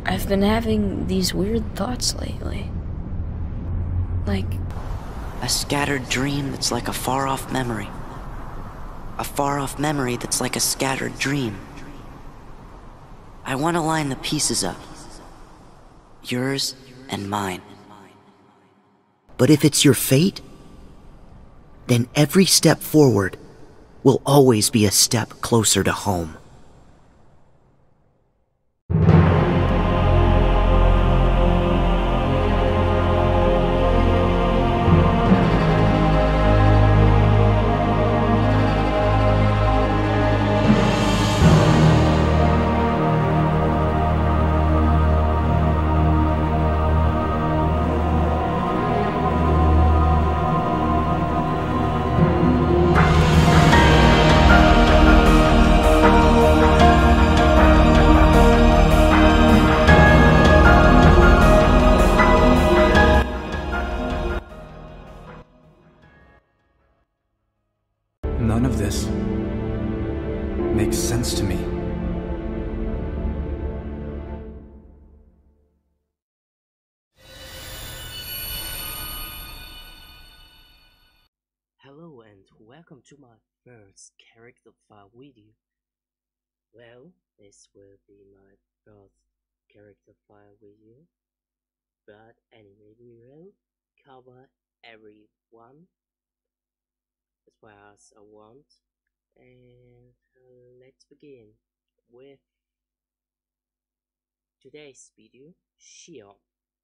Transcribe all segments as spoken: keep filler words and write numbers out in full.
I've been having these weird thoughts lately. Like... a scattered dream that's like a far-off memory. A far-off memory that's like a scattered dream. I want to line the pieces up. Yours and mine. But if it's your fate, then every step forward will always be a step closer to home. None of this makes sense to me. Hello and welcome to my first character file video. Well, this will be my first character file video, but anyway, we will cover everyone as far as I want, and uh, let's begin with today's video, Xion.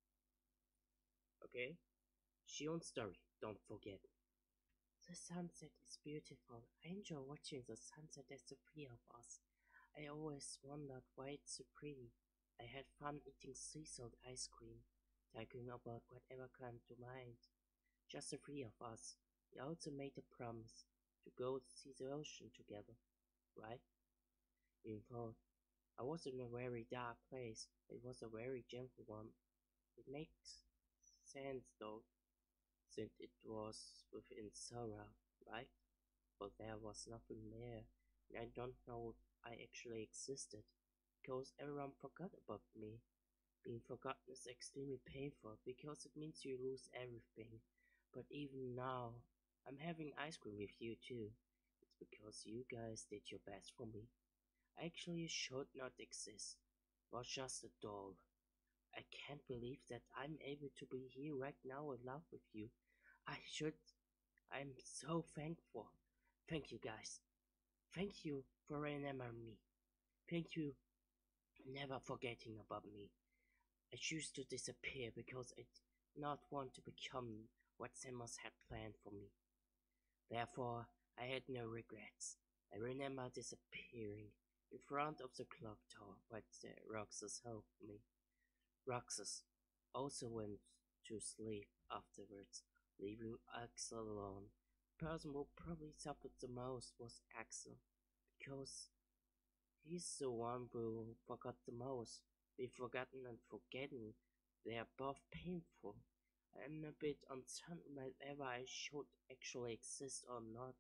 Okay, Xion story, don't forget. The sunset is beautiful. I enjoy watching the sunset as the three of us. I always wondered why it's so pretty. I had fun eating sea salt ice cream, talking about whatever came to mind. Just the three of us. We also made a promise to go see the ocean together, right? In fact, I was in a very dark place. It was a very gentle one. It makes sense though, since it was within Sora, right? But there was nothing there, and I don't know if I actually existed, because everyone forgot about me. Being forgotten is extremely painful, because it means you lose everything. But even now, I'm having ice cream with you too. It's because you guys did your best for me. I actually should not exist. Was just a doll. I can't believe that I'm able to be here right now in love with you. I should. I'm so thankful. Thank you guys. Thank you for remembering me. Thank you never forgetting about me. I choose to disappear because I did not want to become what Samus had planned for me. Therefore, I had no regrets. I remember disappearing in front of the clock tower, but uh, Roxas helped me. Roxas also went to sleep afterwards, leaving Axel alone. The person who probably suffered the most was Axel, because he's the one who forgot the most. Being forgotten and forgetting, they are both painful. I'm a bit uncertain whether I should actually exist or not.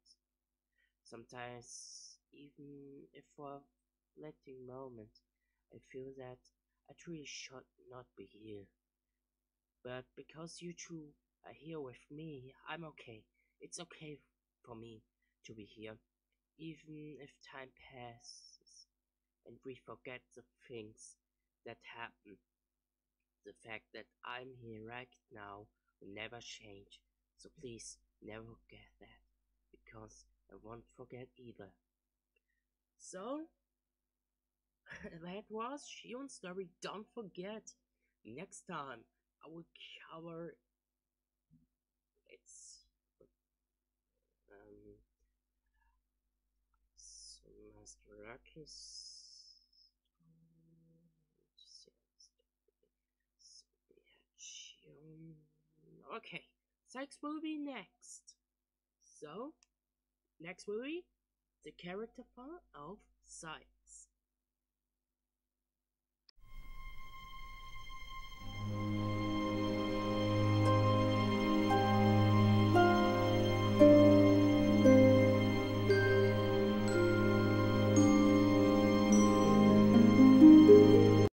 Sometimes, even if for a fleeting moment, I feel that I truly should not be here. But because you two are here with me, I'm okay. It's okay for me to be here, even if time passes and we forget the things that happen. The fact that I'm here right now will never change, so please never forget that, because I won't forget either. So, that was Xion's story. Don't forget, next time I will cover, let's see, um, so Master Ruckus. Okay, Sykes will be next. So, next will be the character part of Sykes.